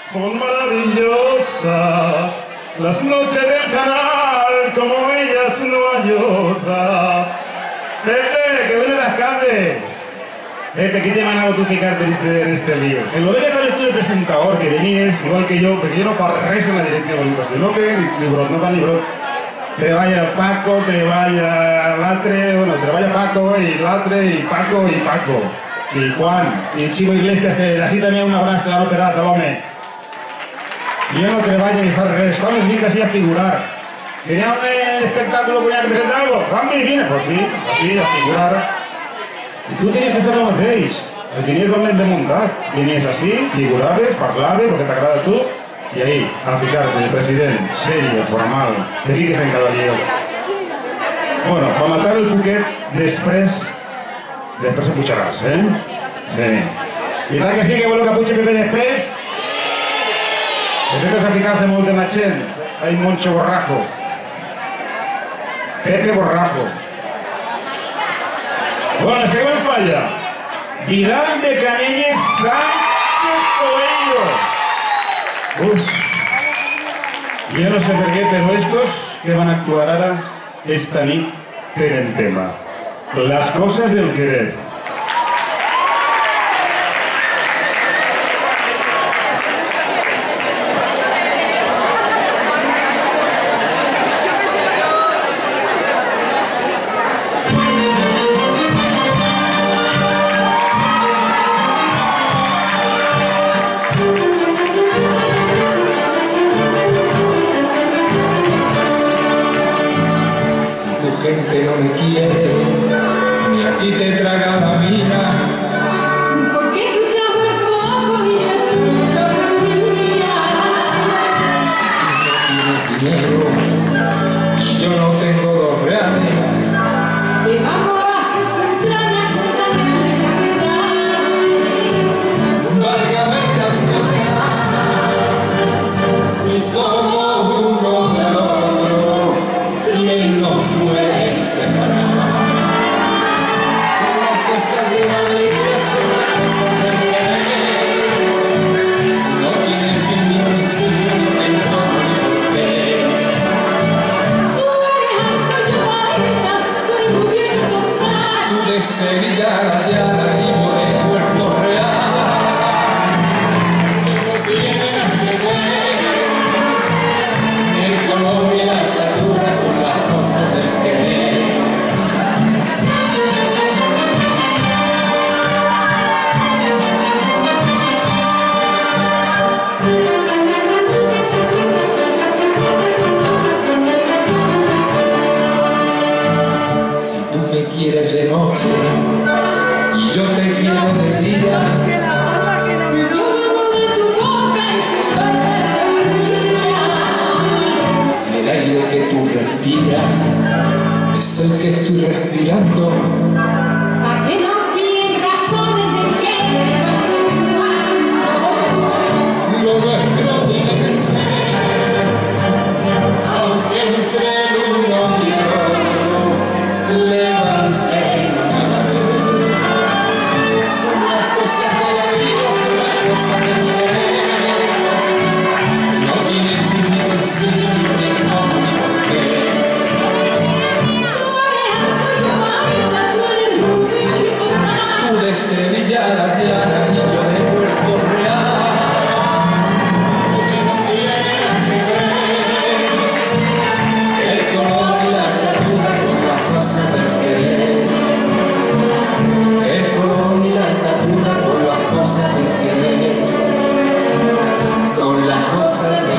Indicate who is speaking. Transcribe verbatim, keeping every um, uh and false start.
Speaker 1: son maravillosas, las noches del canal, como ellas no hay otra. Pepe, que viene de alcalde. Pepe, ¿qué te van a notificar en este, en este lío? En lo de que eres tú de presentador, que veníes igual que yo, porque yo no fa res en la directiva de Lucas, no que ni brot, no fa ni brot. Treballa Paco, treballa l'altre, bueno, treballa Paco i l'altre, i Paco, i Paco, i Juan, i Chico Iglesias, que d'ací també un abraç que l'ha operat, l'home. Jo no treballa ni fa res, estamos bien casi a figurar. ¿Tenía un espectáculo que tenía que presentar algo? ¿Rambi viene? Pues sí, así, a figurar. Y tú tenías que hacer lo mateix, el tenies d'on de muntar. Venies así, figuraves, parlaves, el que t'agrada a tu, i ahí, a ficar-te de president, serio, formal, te fiques en cada lío. Bueno, per matar el cuquet, després, després em pujaràs, eh? Sí. Veritat que sí, que vol que pugi Pepe després? Després a ficar-se molt en la gent. Hay Moncho Borrajo. Pepe Borrajo. Bueno, la següent falla. Vidal de Canelles, Sánchez Coello. Uf. Jo no sé per què, però estos que van actuar ara esta nit tenen tema. Las cosas del querer.
Speaker 2: Gente no me quiere, ni a ti te traga la vida.
Speaker 3: ¿Por qué tú te has vuelto loco y ya tú no
Speaker 2: Si tú no tienes dinero y yo no tengo dos reales,
Speaker 3: te vamos a sus entrañas con tan grande capital.
Speaker 2: Várgame la soledad, si somos uno del otro, ¿quién nos puede separar? Son las cosas de la vida, son las cosas del querer. No tienen fin ni principio, no tengo ni por qué.
Speaker 3: Tú eres alto, yo bajita, tú eres rubio, yo total.
Speaker 2: Tú de Sevilla a la llana y yo de Puerto Real. Que no tiene nada que ver el color y la estatura con las cosas del querer. Si tú me quieres de noche y yo te quiero de día,
Speaker 3: Si yo bebo de tu boca y tú bebes de mi mía.
Speaker 2: si el aire que tú respiras es el que estoy respirando,
Speaker 3: Pa' que no pillen razones de que cuando.
Speaker 2: lo nuestro tiene que ser, aunque entre el uno y el otro levantemos la vez. Son las cosas de la vida, son las cosas del querer. No tienen ni principio ni nombre ni por qué.
Speaker 3: Tú eres alto, yo bajita, tú eres rubio, yo total.
Speaker 2: Tú de Sevilla a la llana y yo de Puerto Real. Porque no tiene nada que ver el color y la estatura con las cosas del querer. El color y la estatura con las cosas del querer. Con las cosas del